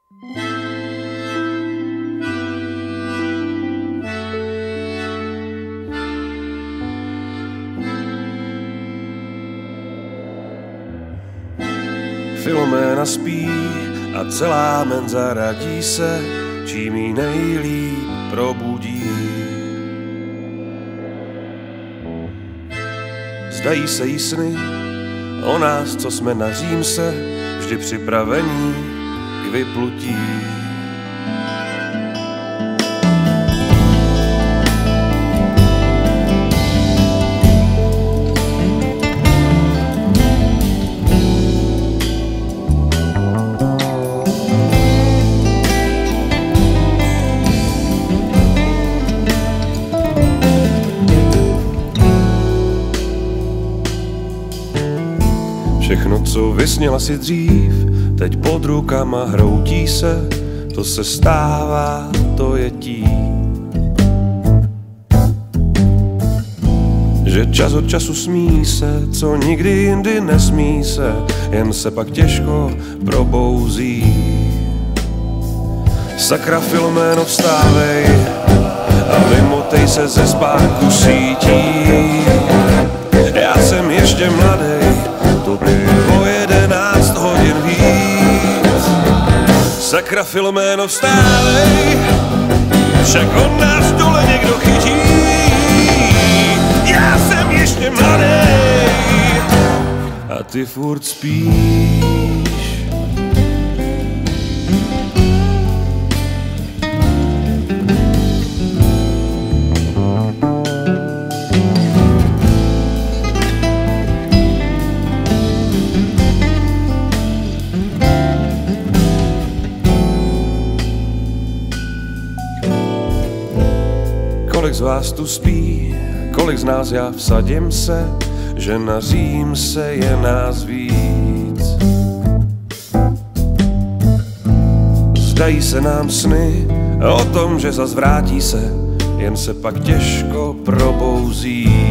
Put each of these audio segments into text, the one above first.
Filoména spí a celá menza radí se, čím jí nejlíp probudí. Zdají se jí sny o nás, co jsme na Římse, vždy připravení k vyplutí. Všechno, co vysněla si dřív, teď pod rukama hroutí se, to se stává, to je tím. Že čas od času smí se, co nikdy jindy nesmí se, jen se pak těžko probouzí. Sakra Filoméno, vstávej a vymotej se ze spánku sítí. Já jsem ještě mladej, to bylo 11 hodin víc. Sakra Filoméno, vstávej, však on nás dole někdo chytí. Já jsem ještě mladej a ty furt spíš. Kolik z vás tu spí, kolik z nás já vsadím se, že na Římse je nás víc. Zdají se nám sny o tom, že zas vrátí se, jen se pak těžko probouzí.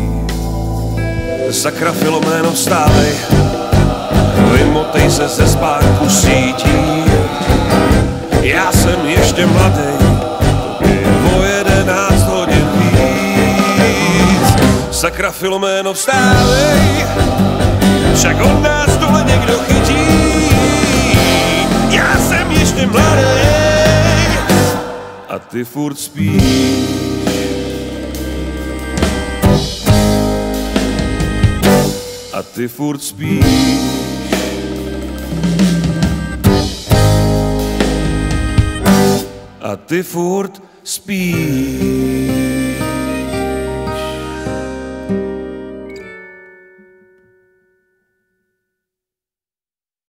Sakra Filoméno, vstávej, vymotej se ze spánku sítí. Já jsem ještě mladej, o 11 hodin víc. Sakra Filoméno, vstávej, však od nás dole někdo chytí. Já jsem ještě mladej a ty furt spíš. A ty furt spíš. A ty furt spíš.